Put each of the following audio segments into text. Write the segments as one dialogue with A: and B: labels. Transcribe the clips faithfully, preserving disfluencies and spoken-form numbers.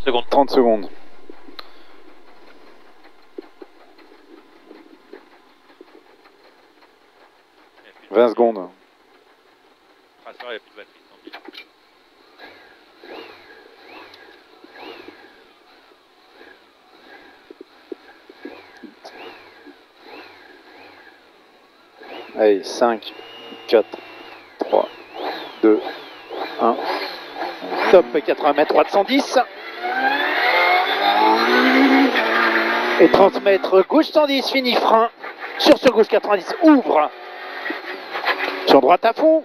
A: secondes.
B: trente secondes. vingt secondes.
A: Rassure, il n'y a plus de batterie, tant pis.
B: Allez, cinq, quatre, trois, deux, un. Top, quatre-vingts mètres, droite cent dix. Et trente mètres, gauche cent dix, fini frein. Sur sur gauche quatre-vingt-dix, ouvre. Sur droite à fond.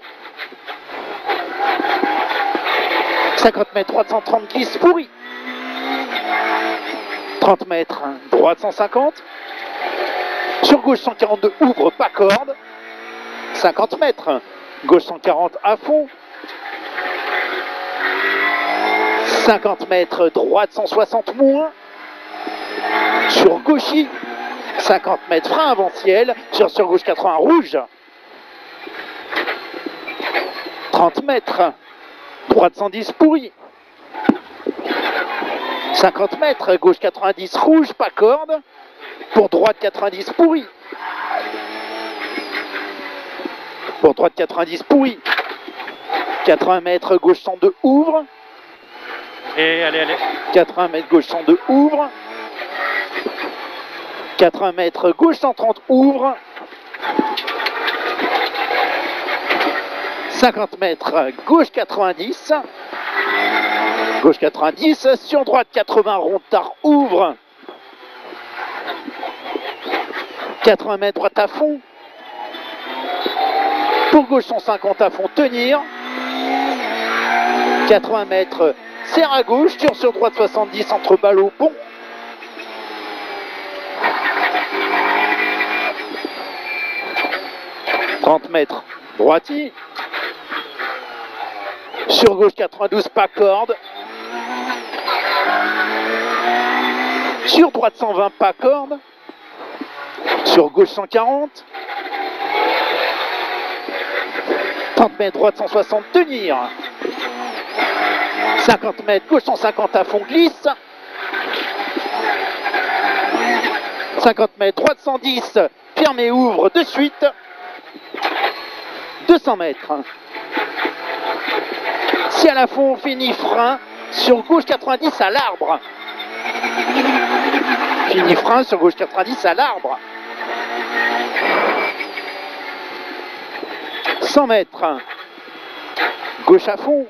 B: cinquante mètres, droite cent trente, glisse, pourri. trente mètres, droite cent cinquante. Sur gauche cent quarante-deux, ouvre, pas corde. cinquante mètres, gauche cent quarante à fond. cinquante mètres, droite cent soixante moins. Sur gauchy, cinquante mètres, frein avant ciel. Sur sur gauche quatre-vingts, rouge. trente mètres, droite cent dix, pourri. cinquante mètres, gauche quatre-vingt-dix, rouge, pas corde. Pour droite quatre-vingt-dix, pourri. Pour droite quatre-vingt-dix, pourri. quatre-vingts mètres, gauche cent deux, ouvre.
A: Et allez, allez.
B: quatre-vingts mètres, gauche cent deux, ouvre. quatre-vingts mètres, gauche cent trente, ouvre. cinquante mètres, gauche quatre-vingt-dix. Gauche quatre-vingt-dix, sur droite quatre-vingts, rond tard, ouvre. quatre-vingts mètres, droite à fond. Pour gauche cent cinquante à fond, tenir. quatre-vingts mètres, serre à gauche, tire sur droite soixante-dix, entre ballot, pont. trente mètres, droiti. Sur gauche quatre-vingt-douze, pas corde. Sur droite cent vingt, pas corde. Sur gauche cent quarante. trente mètres, droite cent soixante, tenir. cinquante mètres, gauche cent cinquante à fond, glisse. cinquante mètres, droite cent dix, ferme et ouvre de suite. deux cents mètres. Ciel à fond, fini frein. Sur gauche quatre-vingt-dix à l'arbre. Fini frein sur gauche quatre-vingt-dix à l'arbre. cent mètres. Gauche à fond.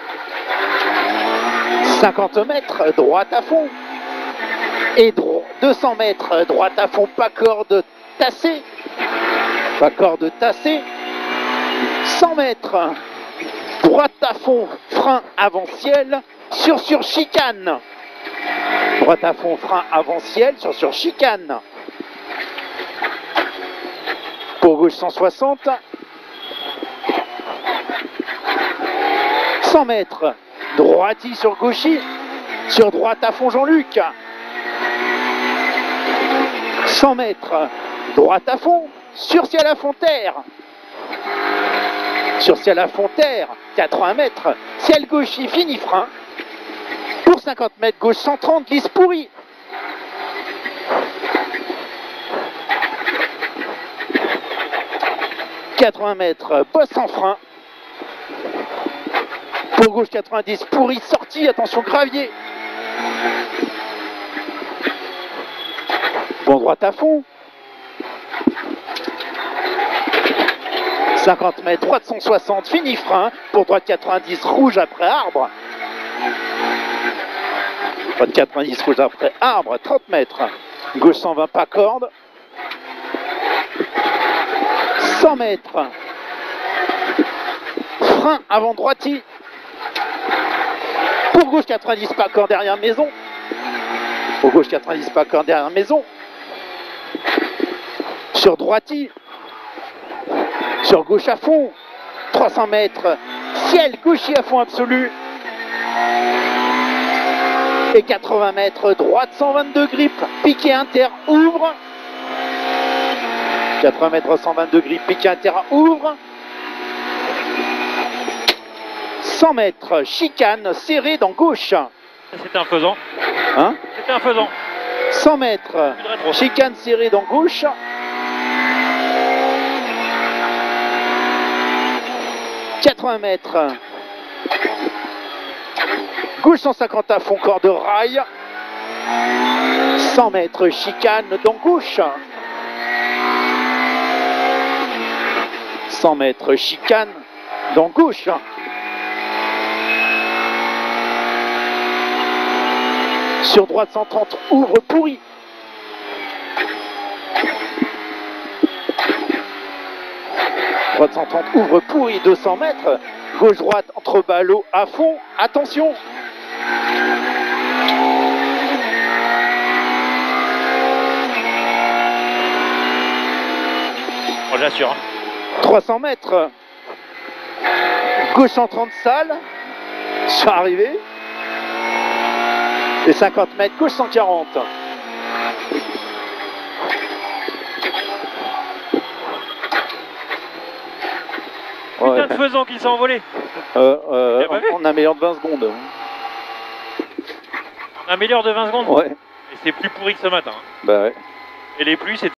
B: cinquante mètres, droite à fond. Et dro deux cents mètres, droite à fond, pas corde tassée. Pas corde tassée. cent mètres, droite à fond, frein avant ciel, sur sur chicane. Droite à fond, frein avant ciel, sur sur chicane. Pour gauche cent soixante. cent mètres, droiti sur gauchy, sur droite à fond Jean-Luc. cent mètres, droite à fond, sur ciel à fond terre. Sur ciel à fond terre, quatre-vingts mètres, ciel gauchy, fini frein. Pour cinquante mètres, gauche cent trente, glisse pourri. quatre-vingts mètres, bosse en frein. Pour gauche quatre-vingt-dix, pourri, sortie, attention gravier. Bon, droite à fond. cinquante mètres, droite cent soixante, fini frein. Pour droite quatre-vingt-dix, rouge après arbre. Droite quatre-vingt-dix, rouge après arbre, trente mètres. Gauche cent vingt, pas corde. cent mètres. Frein avant droiti. Pour gauche quatre-vingt-dix, pas corde derrière maison. Pour gauche quatre-vingt-dix, pas corde derrière maison. Sur droiti. Sur gauche à fond. trois cents mètres. Ciel gaucher à fond absolu. Et quatre-vingts mètres. Droite cent vingt-deux grippe. Piqué inter. Ouvre. quatre-vingts mètres, cent vingt-deux grippe. Piqué inter. Ouvre. cent mètres. Chicane serrée dans gauche.
A: C'était un faisant.
B: Hein?
A: C'était un faisant.
B: cent mètres.
A: Plus de rétro.
B: Chicane serrée dans gauche. quatre-vingts mètres. Gauche cent cinquante à fond, corps de rail. cent mètres, chicane dans gauche. cent mètres, chicane dans gauche. Sur droite cent trente, ouvre pourri. Droite cent trente, ouvre pourri, deux cents mètres. Gauche-droite, entre ballots à fond. Attention.
A: Bon, j'assure. Hein.
B: trois cents mètres. Gauche cent trente, salle. Sur arrivée. Et cinquante mètres, gauche cent quarante.
A: Putain
B: Ouais.
A: de faisant qui s'est envolé.
B: Euh, euh,
A: Tu l'as pas vu?
B: on améliore de vingt secondes.
A: On améliore de vingt secondes.
B: Ouais.
A: Et c'est plus pourri que ce matin.
B: Bah ouais.
A: Et les pluies, c'est